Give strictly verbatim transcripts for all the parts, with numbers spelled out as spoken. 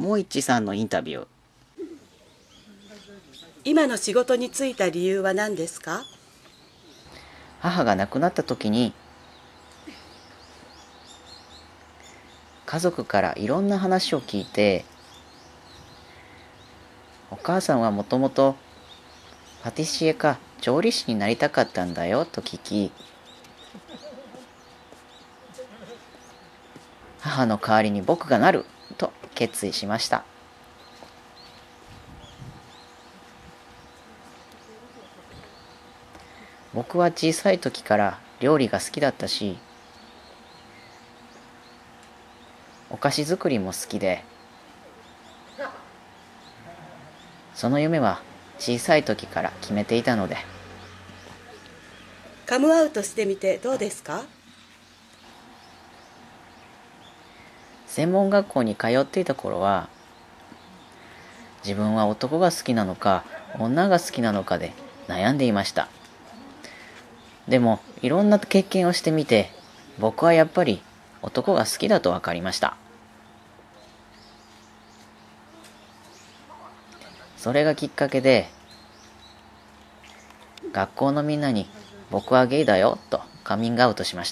友一さんのインタビュー。 今の仕事に就いた理由は何ですか？ 母が亡くなった時に家族からいろんな話を聞いて、お母さんはもともとパティシエか調理師になりたかったんだよと聞き、母の代わりに僕がなると決意しました。僕は小さい時から料理が好きだったし、お菓子作りも好きで、その夢は小さい時から決めていたので。 カムアウトしてみてどうですか？ 専門学校に通っていた頃は、自分は男が好きなのか女が好きなのかで悩んでいました。でもいろんな経験をしてみて、僕はやっぱり男が好きだと分かりました。それがきっかけで、学校のみんなに僕はゲイだよとカミングアウトしました。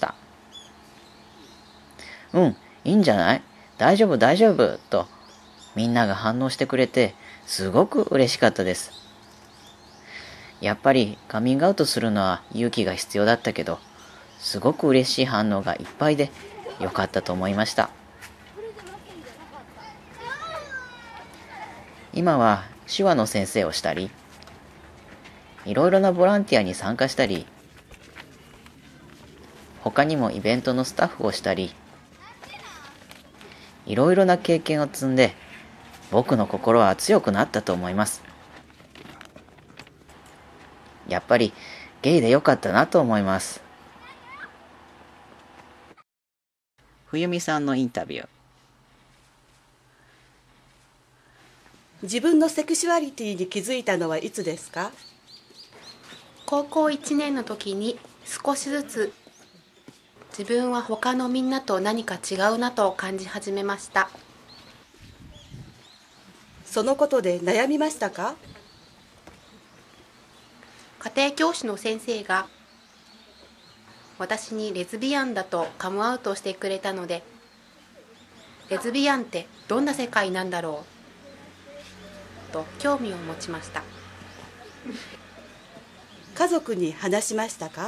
うん、いいんじゃない？大丈夫大丈夫とみんなが反応してくれて、すごく嬉しかったです。やっぱりカミングアウトするのは勇気が必要だったけど、すごく嬉しい反応がいっぱいでよかったと思いました。今は手話の先生をしたり、いろいろなボランティアに参加したり、他にもイベントのスタッフをしたり、いろいろな経験を積んで、僕の心は強くなったと思います。やっぱりゲイでよかったなと思います。冬美さんのインタビュー。 自分のセクシュアリティに気づいたのはいつですか？ 高校いちねんの時に少しずつ自分は他のみんなと何か違うなと感じ始めました。 そのことで悩みましたか？ 家庭教師の先生が私にレズビアンだとカムアウトしてくれたので、レズビアンってどんな世界なんだろうと興味を持ちました。 家族に話しましたか？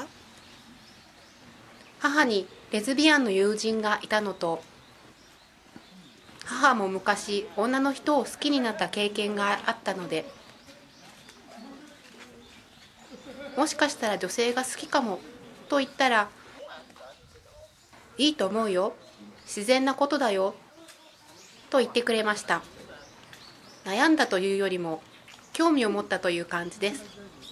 母にレズビアンの友人がいたのと、母も昔女の人を好きになった経験があったので、もしかしたら女性が好きかもと言ったら、いいと思うよ、自然なことだよと言ってくれました。悩んだというよりも興味を持ったという感じです。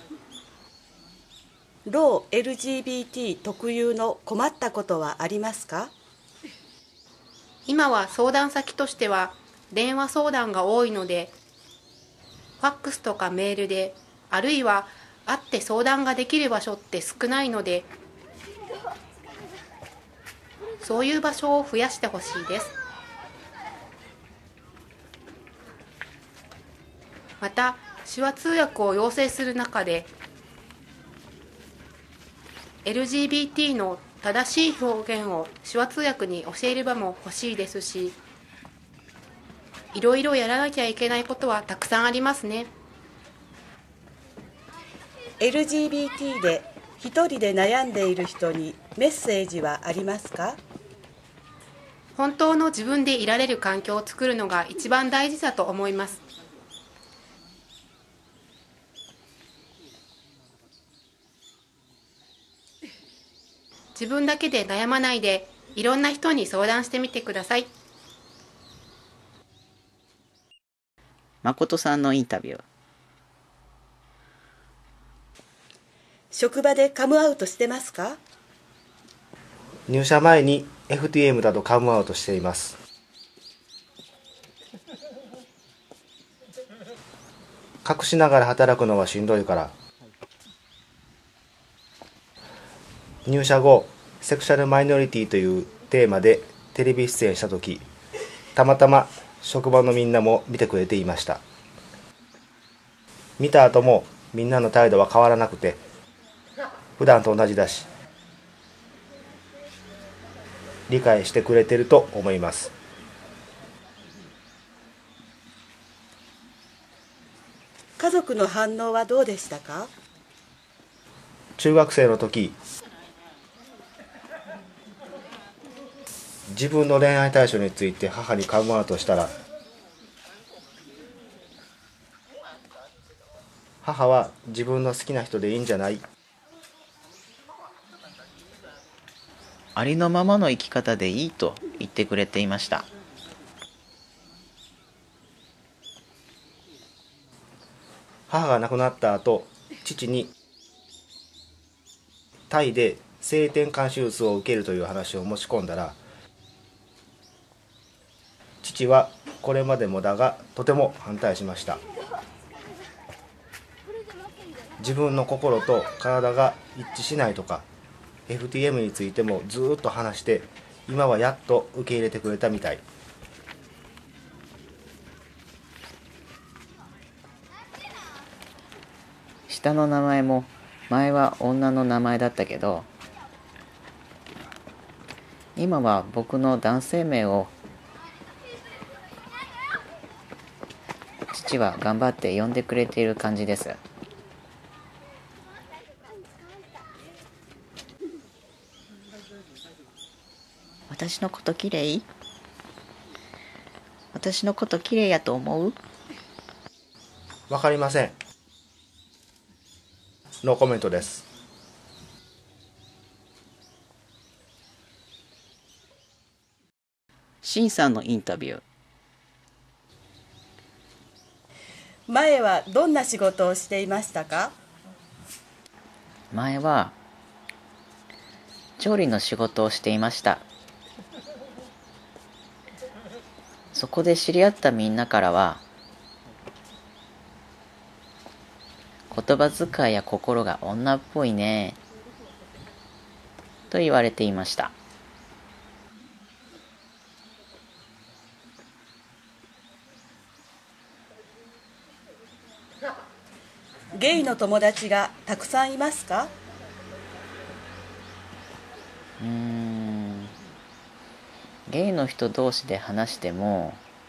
同 エルジービーティー 特有の困ったことはありますか？ 今は相談先としては電話相談が多いので、ファックスとかメールで、あるいは会って相談ができる場所って少ないので、そういう場所を増やしてほしいです。また手話通訳を要請する中で、 エルジービーティー の正しい表現を手話通訳に教える場も欲しいですし、いろいろやらなきゃいけないことはたくさんありますね。 エルジービーティー で一人で悩んでいる人にメッセージはありますか？ 本当の自分でいられる環境を作るのが一番大事だと思います。自分だけで悩まないで、いろんな人に相談してみてください。 誠さんのインタビュー。 職場でカムアウトしてますか？ 入社前に エフティーエム だとカムアウトしています。隠しながら働くのはしんどいから。入社後、セクシャルマイノリティというテーマでテレビ出演したとき、たまたま職場のみんなも見てくれていました。見た後もみんなの態度は変わらなくて、普段と同じだし、理解してくれてると思います。 家族の反応はどうでしたか？ 中学生の時、自分の恋愛対象について母にカムアウトしたら、母は自分の好きな人でいいんじゃない？ ありのままの生き方でいいと言ってくれていました。 母が亡くなった後、父にタイで性転換手術を受けるという話を持ち込んだら、父はこれまでもだがとても反対しました。自分の心と体が一致しないとか、 エフティーエム についてもずーっと話して、今はやっと受け入れてくれたみたい。 下の名前も前は女の名前だったけど、今は僕の男性名を父は頑張って呼んでくれている感じです。私のこときれい？私のこときれいやと思う？ わかりません。ノーコメントです。 シンさんのインタビュー。 前はどんな仕事をしていましたか？ 前は調理の仕事をしていました。そこで知り合ったみんなからは、言葉遣いや心が女っぽいねと言われていました。 ゲイの友達がたくさんいますか？ うーんゲイの人同士で話しても、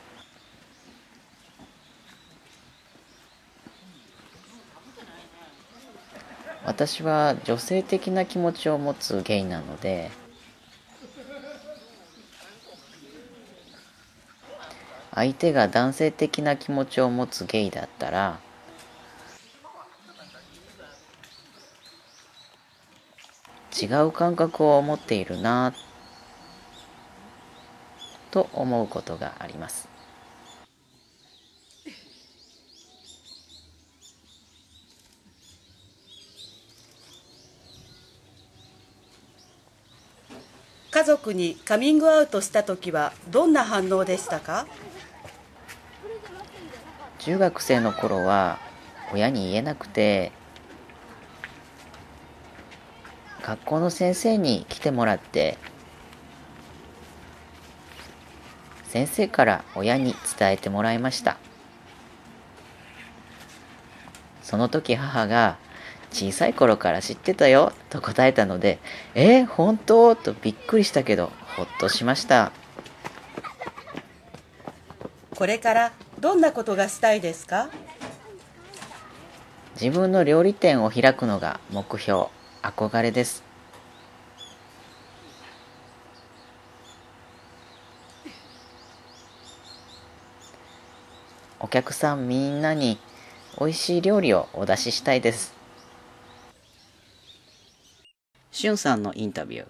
私は女性的な気持ちを持つゲイなので、相手が男性的な気持ちを持つゲイだったら、違う感覚を持っているなと思うことがあります。 家族にカミングアウトしたときはどんな反応でしたか？ 中学生の頃は親に言えなくて、学校の先生に来てもらって、先生から親に伝えてもらいました。その時母が小さい頃から知ってたよと答えたので、えー、本当？とびっくりしたけど、ほっとしました。 これからどんなことがしたいですか？ 自分の料理店を開くのが目標、憧れです。お客さんみんなに美味しい料理をお出ししたいです。しゅんさんのインタビュー。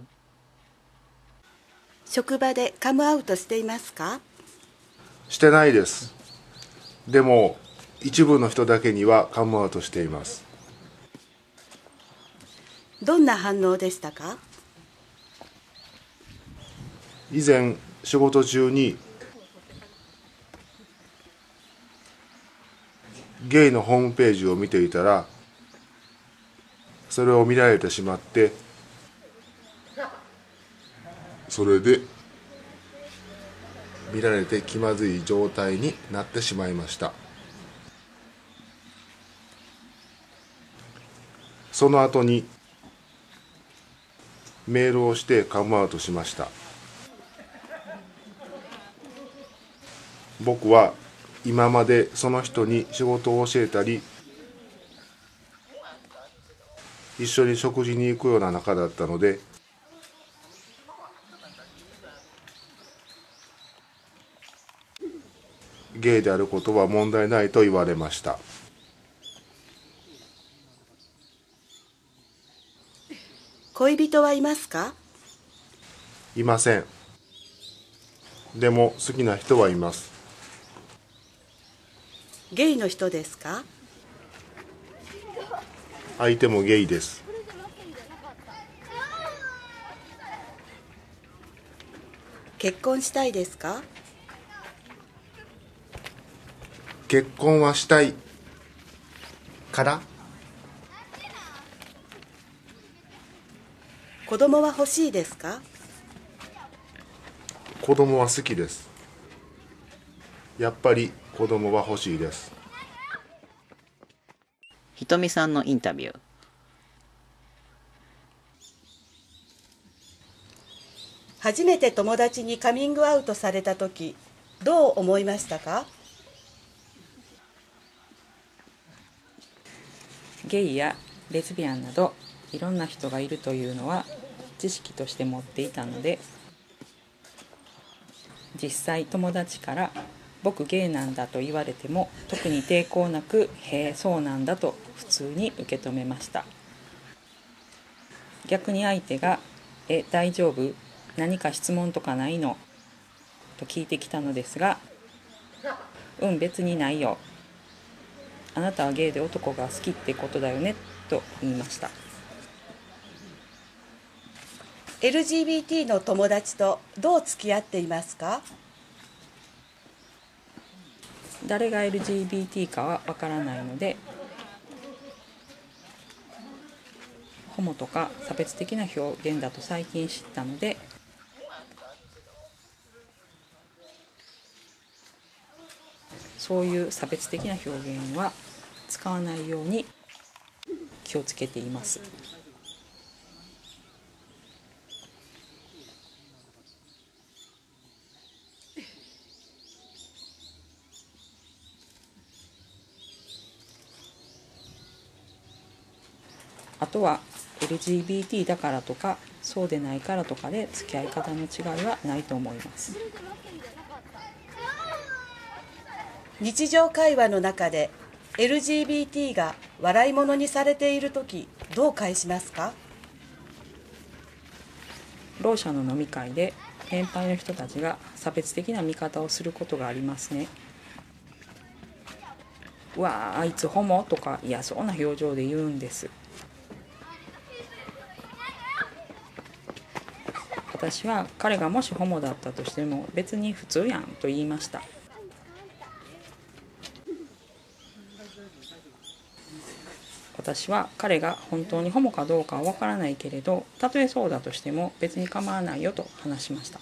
職場でカムアウトしていますか？ してないです。でも一部の人だけにはカムアウトしています。 どんな反応でしたか？ 以前仕事中にゲイのホームページを見ていたら、それを見られてしまって、それで見られて気まずい状態になってしまいました。その後にメールをしてカムアウトしました。僕は今までその人に仕事を教えたり一緒に食事に行くような仲だったので、ゲイであることは問題ないと言われました。 恋人はいますか？ いません。でも好きな人はいます。 ゲイの人ですか？ 相手もゲイです。 結婚したいですか？ 結婚はしたいから子供は欲しいですか？ 子供は好きです。やっぱり子供は欲しいです。 ひとみさんのインタビュー。 初めて友達にカミングアウトされたとき、どう思いましたか？ ゲイやレズビアンなどいろんな人がいるというのは知識として持っていたので、実際友達から僕ゲイなんだと言われても特に抵抗なく、へえそうなんだと普通に受け止めました。逆に相手がえ大丈夫、何か質問とかないのと聞いてきたのですが、うん別にないよ、あなたはゲイで男が好きってことだよねと言いました。 エルジービーティー の友達とどう付き合っていますか？ 誰が エルジービーティー かはわからないので、ホモとか差別的な表現だと最近知ったので、そういう差別的な表現は使わないように気をつけています。あとは エルジービーティー だからとかそうでないからとかで付き合い方の違いはないと思います。 日常会話の中で エルジービーティー が笑い物にされているとき、どう返しますか？ ろう者の飲み会で年配の人たちが差別的な見方をすることがありますね。うわあ、あいつホモとか嫌そうな表情で言うんです。私は彼がもしホモだったとしても別に普通やんと言いました。私は彼が本当にホモかどうかはわからないけれど、たとえそうだとしても別に構わないよと話しました。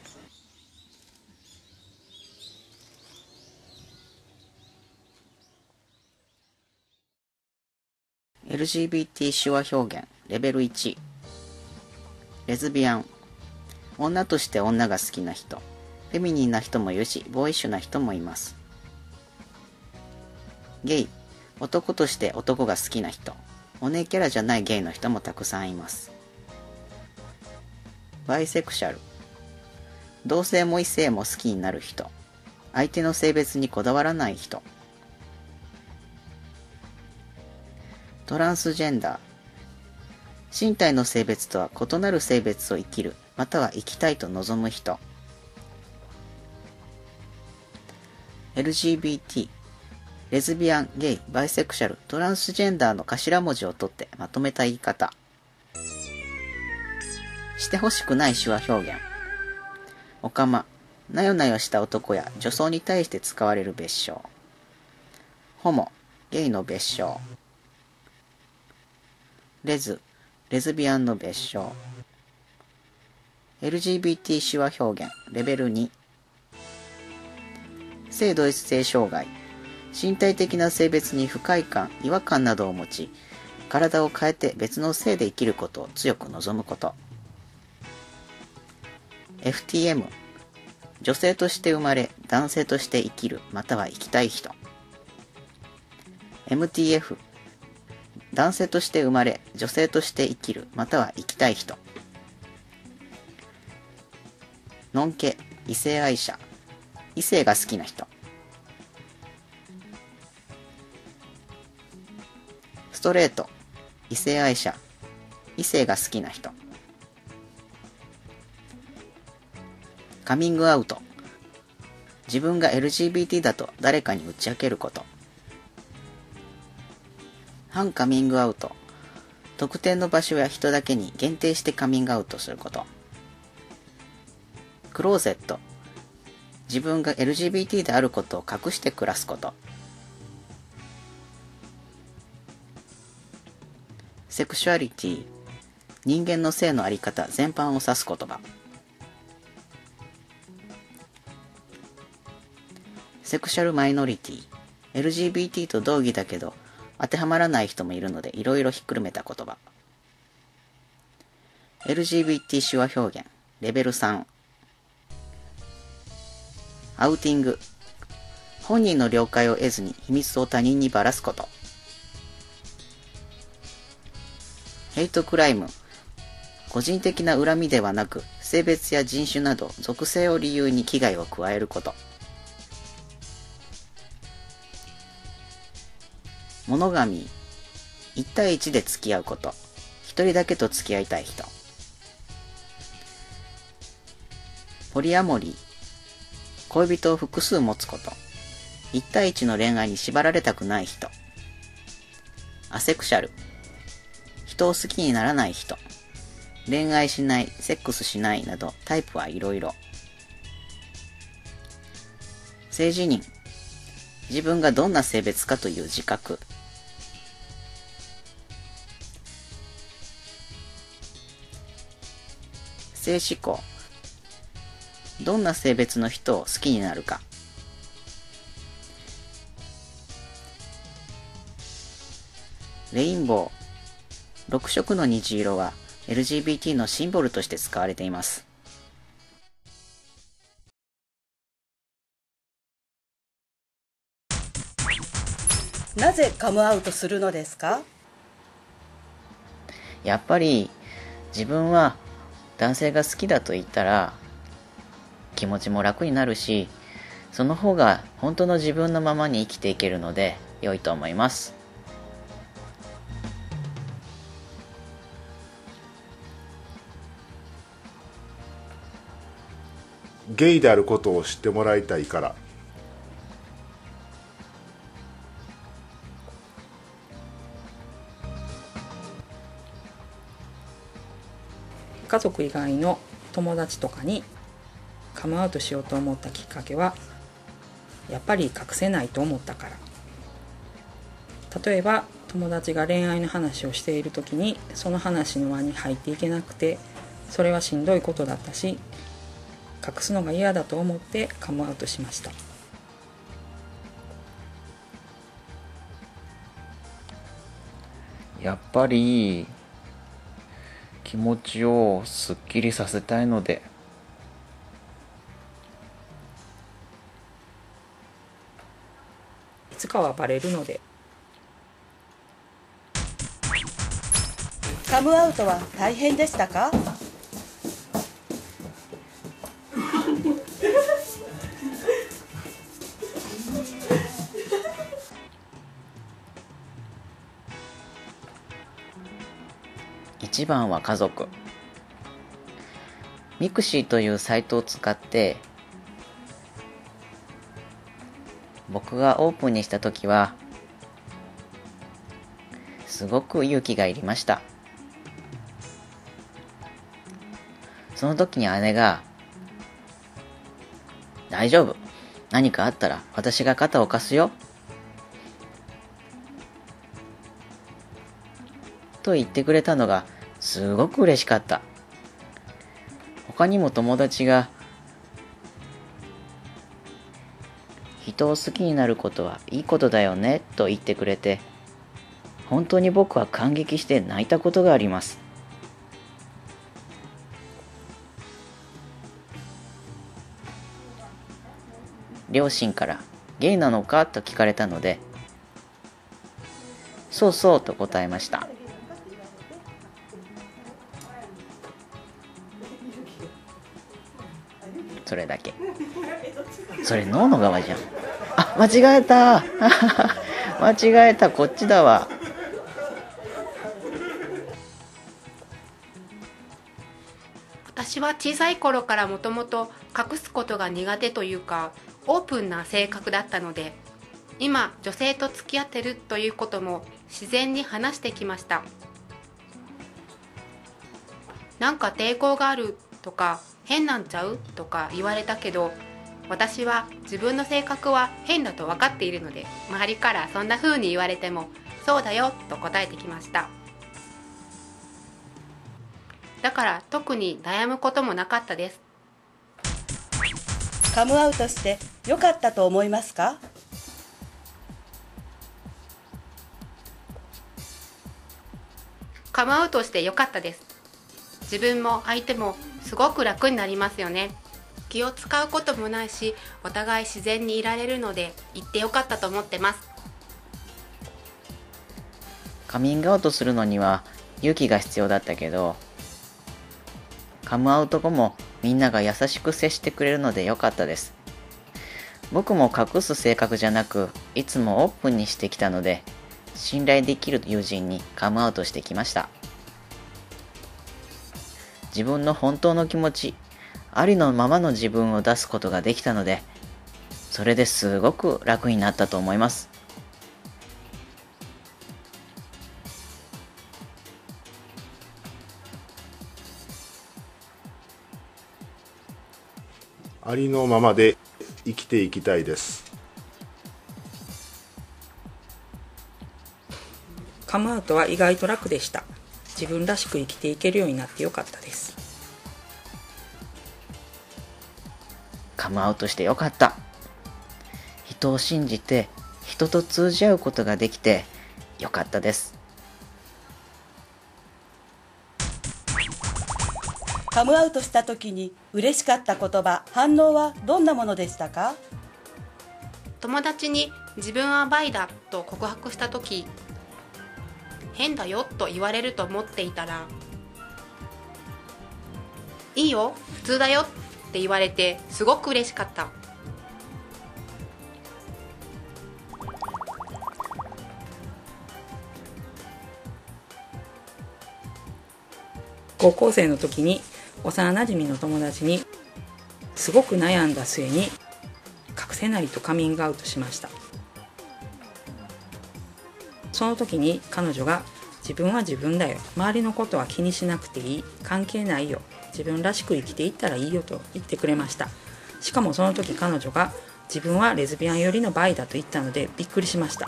エルジービーティー 手話表現レベルいち。レズビアン、女として女が好きな人、フェミニンな人もいるしボーイッシュな人もいます。ゲイ、男として男が好きな人、お姉キャラじゃないゲイの人もたくさんいます。バイセクシャル、同性も異性も好きになる人、相手の性別にこだわらない人。トランスジェンダー、身体の性別とは異なる性別を生きる、または生きたいと望む人。エルジービーティー、レズビアン、ゲイ、バイセクシャル、トランスジェンダーの頭文字を取ってまとめた言い方。してほしくない手話表現。おかま、なよなよした男や女装に対して使われる別称。ホモ、ゲイの別称。レズ、レズビアンの別称。エルジービーティー 手話表現レベルに。 性同一性障害、身体的な性別に不快感、違和感などを持ち、体を変えて別の性で生きることを強く望むこと。エフティーエム、女性として生まれ、男性として生きる、または生きたい人。エムティーエフ、男性として生まれ、女性として生きる、または生きたい人。ノンケ、異性愛者、異性が好きな人。ストレート、異性愛者、異性が好きな人。カミングアウト、自分が エルジービーティー だと誰かに打ち明けること。反カミングアウト、特定の場所や人だけに限定してカミングアウトすること。クローゼット、自分が エルジービーティー であることを隠して暮らすこと。セクシュアリティ、人間の性のあり方全般を指す言葉。セクシャルマイノリティ、エルジービーティー と同義だけど当てはまらない人もいるのでいろいろひっくるめた言葉。エルジービーティー 手話表現レベルさん。アウティング、本人の了解を得ずに秘密を他人にばらすこと。ヘイトクライム、個人的な恨みではなく性別や人種など属性を理由に危害を加えること。モノガミー、いち対いちで付き合うこと、一人だけと付き合いたい人。ポリアモリー、恋人を複数持つこと、いち対いちの恋愛に縛られたくない人。アセクシャル、人を好きにならない人、恋愛しない、セックスしないなどタイプはいろいろ。性自認、自分がどんな性別かという自覚。性思考、どんな性別の人を好きになるか。レインボー、ろく色の虹色は エルジービーティー のシンボルとして使われています。 なぜカムアウトするのですか？ やっぱり自分は男性が好きだと言ったら気持ちも楽になるし、その方が本当の自分のままに生きていけるので良いと思います。 ゲイであることを知ってもらいたいから。 家族以外の友達とかにカムアウトしようと思ったきっかけはやっぱり隠せないと思ったから。例えば友達が恋愛の話をしている時にその話の輪に入っていけなくて、それはしんどいことだったし隠すのが嫌だと思ってカムアウトしました。 やっぱり気持ちをすっきりさせたいので。 いつかはバレるので。 カムアウトは大変でしたか？ 一番は家族。ミクシーというサイトを使って僕がオープンにした時はすごく勇気がいりました。その時に姉が大丈夫、何かあったら私が肩を貸すよと言ってくれたのがすごく嬉しかった。他にも友達が一人を好きになることはいいことだよねと言ってくれて、本当に僕は感激して泣いたことがあります。両親からゲイなのかと聞かれたので、そうそうと答えました。それだけ。それ脳の側じゃん。あ、間違えた間違えた、こっちだわ。 私は小さい頃からもともと隠すことが苦手というかオープンな性格だったので、今女性と付き合ってるということも自然に話してきました。なんか抵抗があるとか変なんちゃうとか言われたけど、私は自分の性格は変だと分かっているので、周りからそんな風に言われてもそうだよと答えてきました。だから特に悩むこともなかったです。 カムアウトして良かったと思いますか？ カムアウトして良かったです。自分も相手もすごく楽になりますよね。気を使うこともないし、お互い自然にいられるので言って良かったと思ってます。 カミングアウトするのには勇気が必要だったけど、カムアウト後もみんなが優しく接してくれるので良かったです。僕も隠す性格じゃなく、いつもオープンにしてきたので、信頼できる友人にカムアウトしてきました。自分の本当の気持ち、ありのままの自分を出すことができたので、それですごく楽になったと思います。 ありのままで生きていきたいです。 カムアウトは意外と楽でした。自分らしく生きていけるようになってよかったです。 カムアウトしてよかった。人を信じて人と通じ合うことができてよかったです。 カムアウトした時に嬉しかった言葉、反応はどんなものでしたか？ 友達に自分はバイだと告白した時、変だよと言われると思っていたら、いいよ、普通だよって言われてすごく嬉しかった。 高校生の時に幼なじみの友達にすごく悩んだ末に隠せないとカミングアウトしました。その時に彼女が自分は自分だよ、周りのことは気にしなくていい、関係ないよ、自分らしく生きていったらいいよと言ってくれました。しかもその時彼女が自分はレズビアン寄りのバイだと言ったのでびっくりしました。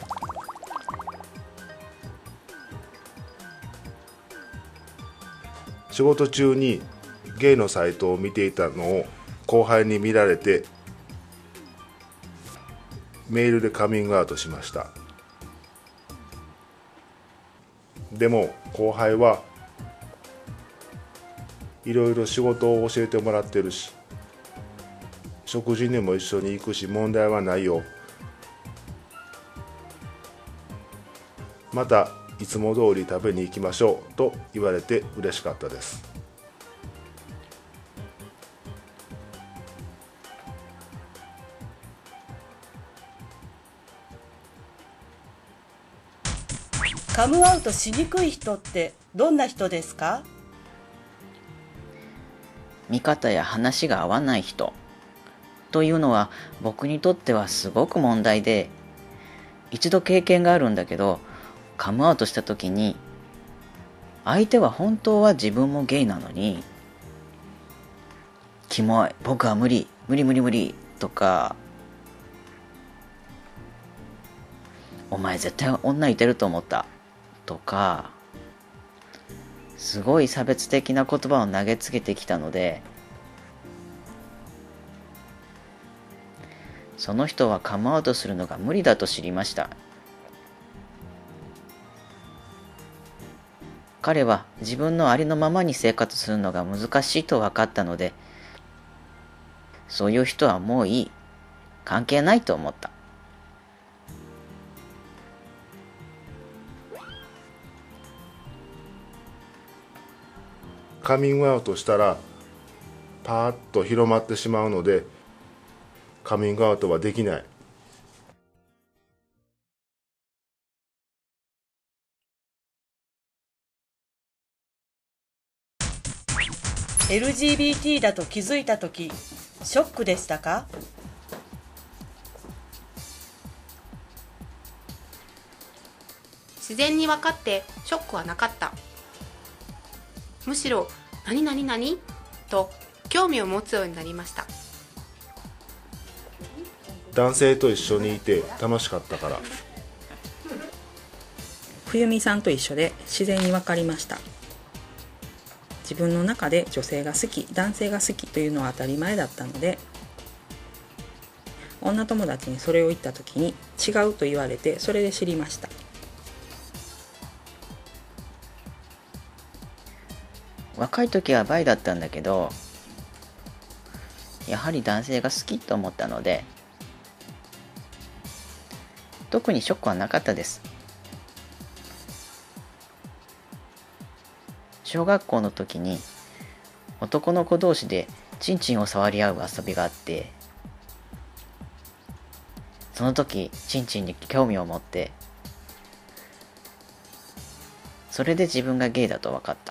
仕事中にゲイのサイトを見ていたのを後輩に見られてメールでカミングアウトしました。でも後輩はいろいろ仕事を教えてもらってるし、食事にも一緒に行くし問題はないよ、またいつも通り食べに行きましょうと言われて嬉しかったです。 カムアウトしにくい人ってどんな人ですか？ 見方や話が合わない人というのは僕にとってはすごく問題で、一度経験があるんだけど、カムアウトした時に相手は本当は自分もゲイなのに、キモい、僕は無理無理無理無理とか、お前絶対女いてると思ったとか、すごい差別的な言葉を投げつけてきたので、 その人はカムアウトするのが無理だと知りました。彼は自分のありのままに生活するのが難しいと分かったので、そういう人はもういい、関係ないと思った。 カミングアウトしたらパーッと広まってしまうので、カミングアウトはできない。 エルジービーティー だと気づいたとき、ショックでしたか？ 自然に分かってショックはなかった。むしろ何々何と興味を持つようになりました。 男性と一緒にいて楽しかったから。 冬美さんと一緒で自然に分かりました。自分の中で女性が好き、男性が好きというのは当たり前だったので、女友達にそれを言った時に違うと言われて、それで知りました。 若い時はバイだったんだけど、やはり男性が好きと思ったので、特にショックはなかったです。小学校の時に男の子同士でチンチンを触り合う遊びがあって、その時チンチンに興味を持って、それで自分がゲイだと分かった。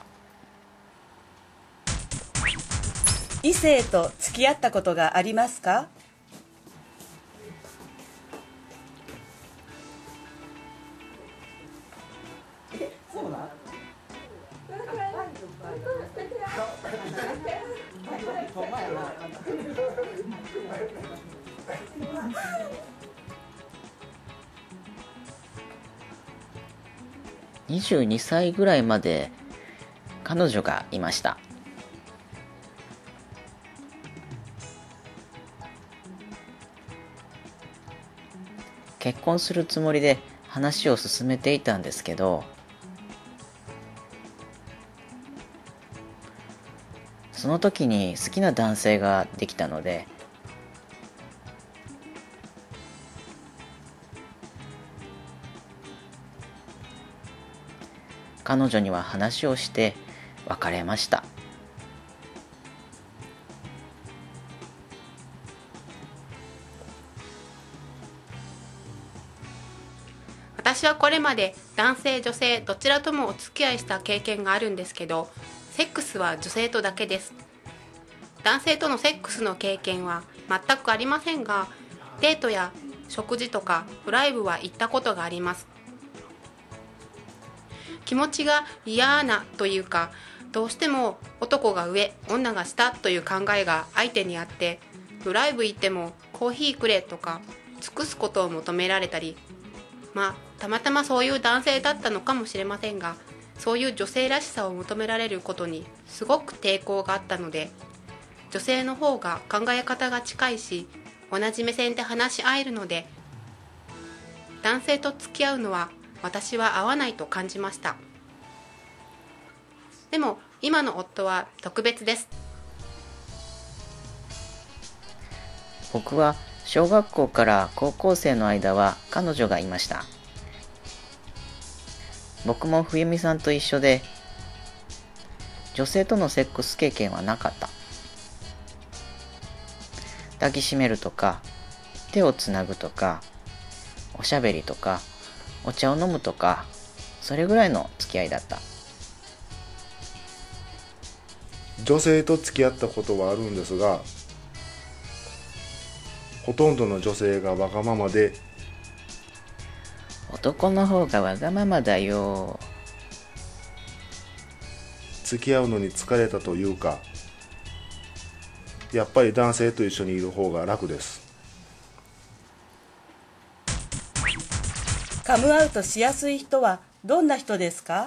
異性と付き合ったことがありますか？ にじゅうにさいぐらいまで彼女がいました。結婚するつもりで話を進めていたんですけど、その時に好きな男性ができたので、彼女には話をして別れました。 私はこれまで男性女性どちらともお付き合いした経験があるんですけど、セックスは女性とだけです。男性とのセックスの経験は全くありませんが、デートや食事とかドライブは行ったことがあります。気持ちが嫌なというか、どうしても男が上女が下という考えが相手にあって、ドライブ行ってもコーヒーくれとか尽くすことを求められたり、まあたまたまそういう男性だったのかもしれませんが、そういう女性らしさを求められることにすごく抵抗があったので、女性の方が考え方が近いし、同じ目線で話し合えるので、男性と付き合うのは私は合わないと感じました。でも今の夫は特別です。 僕は小学校から高校生の間は彼女がいました。僕も冬美さんと一緒で、女性とのセックス経験はなかった。抱きしめるとか、手をつなぐとか、おしゃべりとか、お茶を飲むとか、それぐらいの付き合いだった。 女性と付き合ったことはあるんですが、ほとんどの女性がわがままで、 男の方がわがままだよ。 付き合うのに疲れたというか、やっぱり男性と一緒にいる方が楽です。 カムアウトしやすい人はどんな人ですか？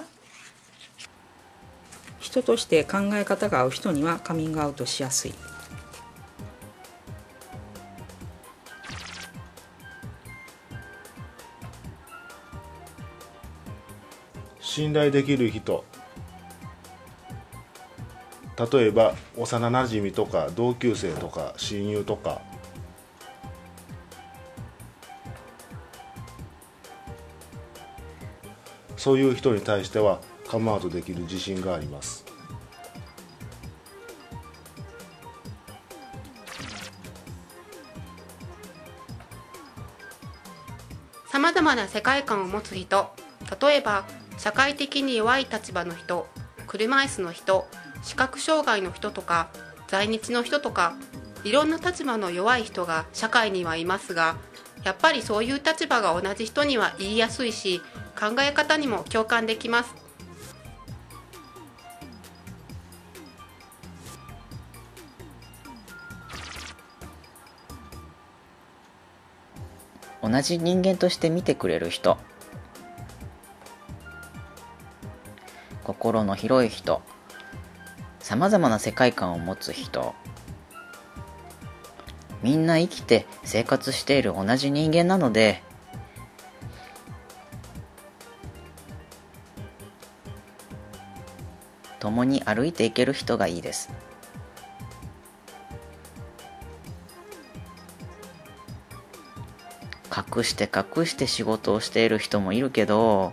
人として考え方が合う人にはカミングアウトしやすい。 信頼できる人、例えば幼なじみとか同級生とか親友とか、そういう人に対してはカムアウトできる自信があります。 さまざまな世界観を持つ人、例えば社会的に弱い立場の人、車椅子の人、視覚障害の人とか在日の人とか、いろんな立場の弱い人が社会にはいますが、やっぱりそういう立場が同じ人には言いやすいし、考え方にも共感できます。 同じ人間として見てくれる人、心の広い人、さまざまな世界観を持つ人、みんな生きて生活している同じ人間なので、共に歩いていける人がいいです。隠して隠して仕事をしている人もいるけど、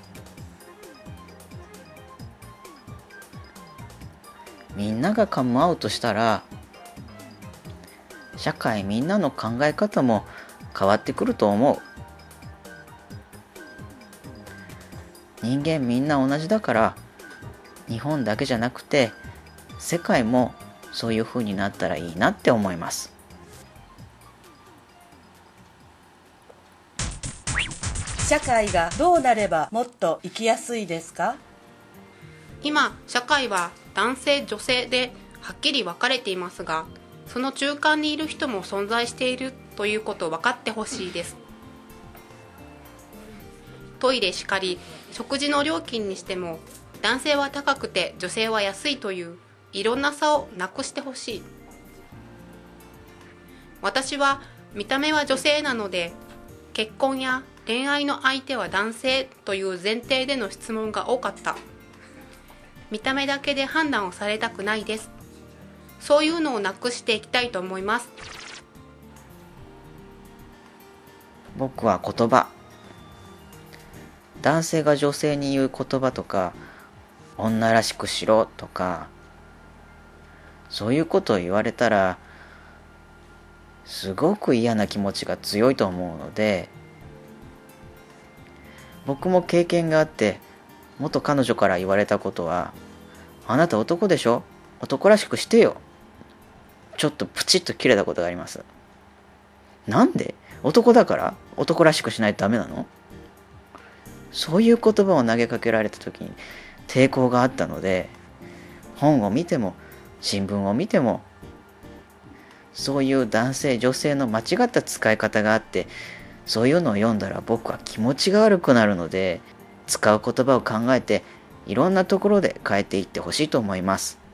みんながカムアウトしたら社会みんなの考え方も変わってくると思う。人間みんな同じだから、日本だけじゃなくて世界もそういう風になったらいいなって思います。 社会がどうなればもっと生きやすいですか？ 今、社会は男性女性ではっきり分かれていますが、その中間にいる人も存在しているということを分かってほしいです。トイレしかり、食事の料金にしても、男性は高くて女性は安いといういろんな差をなくしてほしい。私は見た目は女性なので、結婚や恋愛の相手は男性という前提での質問が多かった。見た目だけで判断をされたくないです。そういうのをなくしていきたいと思います。 僕は言葉、男性が女性に言う言葉とか、女らしくしろとか、そういうことを言われたらすごく嫌な気持ちが強いと思うので、僕も経験があって、元彼女から言われたことは、あなた男でしょ、男らしくしてよ、ちょっとプチッと切れたことがあります。なんで？男だから男らしくしないとダメなの？そういう言葉を投げかけられた時に抵抗があったので、本を見ても新聞を見ても、そういう男性女性の間違った使い方があって、そういうのを読んだら僕は気持ちが悪くなるので、使う言葉を考えていろんなところで変えていってほしいと思います。